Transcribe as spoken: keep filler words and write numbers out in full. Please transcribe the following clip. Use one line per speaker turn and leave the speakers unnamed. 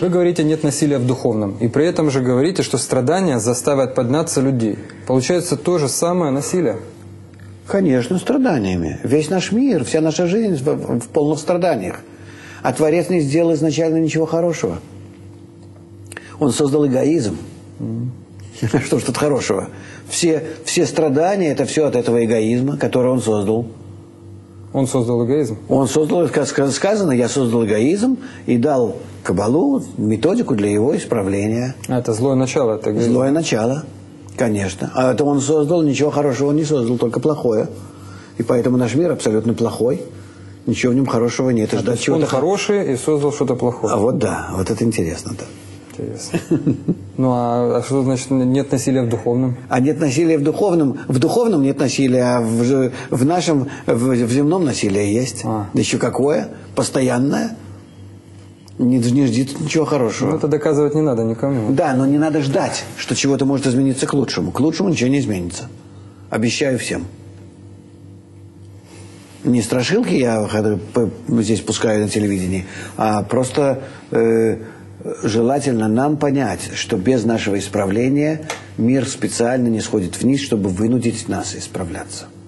говорите, нет насилия в духовном, и при этом же говорите, что страдания заставят подняться людей. Получается то же самое насилие.
Конечно, страданиями. Весь наш мир, вся наша жизнь в, в полных страданиях. А Творец не сделал изначально ничего хорошего. Он создал эгоизм. Mm. Что ж тут хорошего? Все, все страдания – это все от этого эгоизма, который он создал.
Он создал эгоизм? Он
создал, как сказано, я создал эгоизм и дал Кабалу методику для его исправления.
А это злое начало? Это эгоизм.
Злое начало, конечно. А это он создал, ничего хорошего он не создал, только плохое. И поэтому наш мир абсолютно плохой. Ничего в нем хорошего нет.
А ждать чего-то. Он хороший и создал что-то плохое.
А вот да, вот это интересно, да.
Интересно. Ну а, а что значит нет насилия в духовном?
А нет насилия в духовном? В духовном нет насилия, а в, в нашем, в, в земном насилие есть. А. Да еще какое? Постоянное. Не, не ждет ничего хорошего.
Ну это доказывать не надо никому.
Да, но не надо ждать, что чего-то может измениться к лучшему. К лучшему ничего не изменится. Обещаю всем. Не страшилки я здесь пускаю на телевидении, а просто... Э, желательно нам понять, что без нашего исправления мир специально не сходит вниз, чтобы вынудить нас исправляться.